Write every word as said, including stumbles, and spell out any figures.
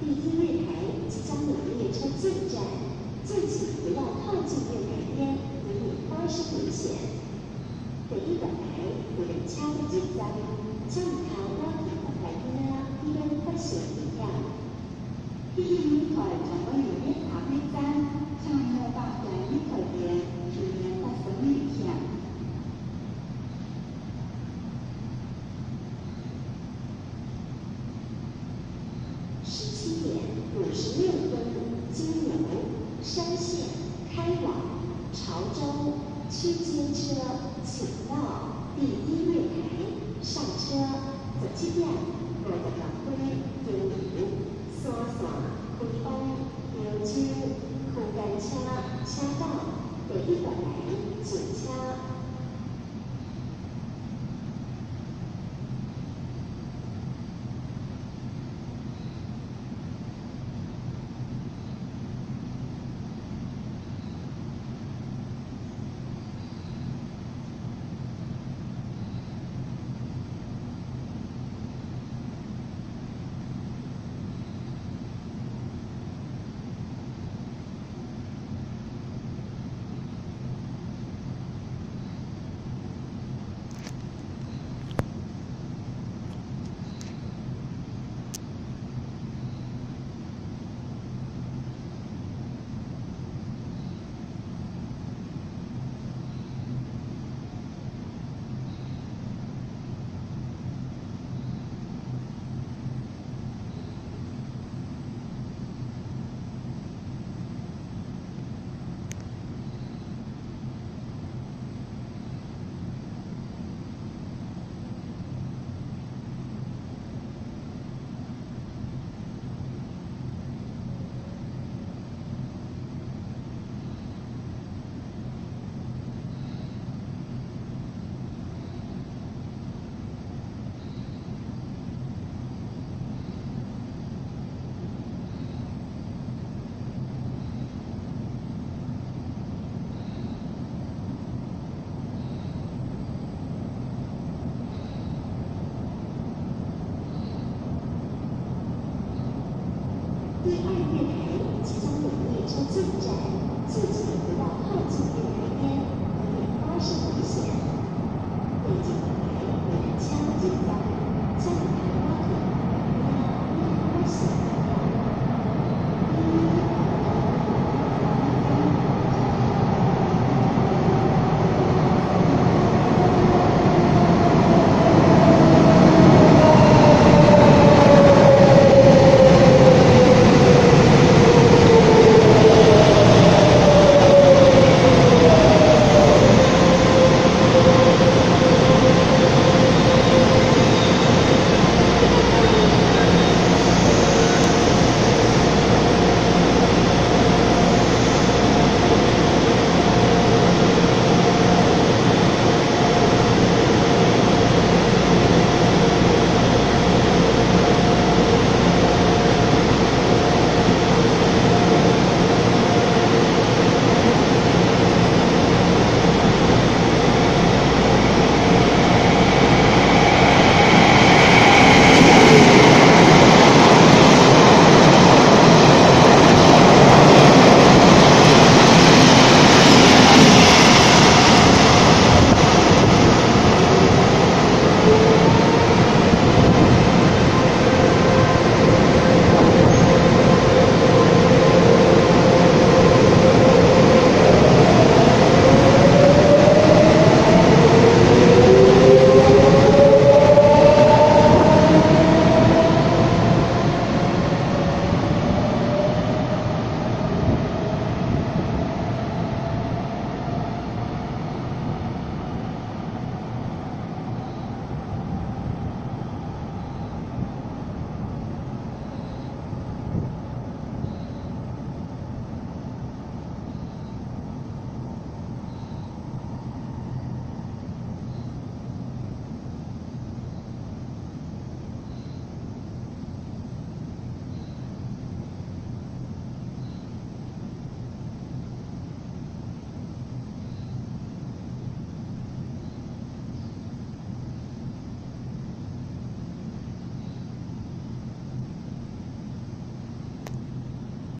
第一月台即将有列车进站，敬请不要靠近月台边，以免发生危险。第一月台有列車進站，請唔靠我哋月台邊啊，以免發生危險。第一月台將會有列車進站，請唔好靠近月台邊，以免發生危險。十七点五十六分，经由山线开往潮州区间车，请到第一月台上车。十七点五十六分，经由沙线开往潮州区间车，车到第一月台进车。第二月台即将有列车进站，敬请不要靠近月台边，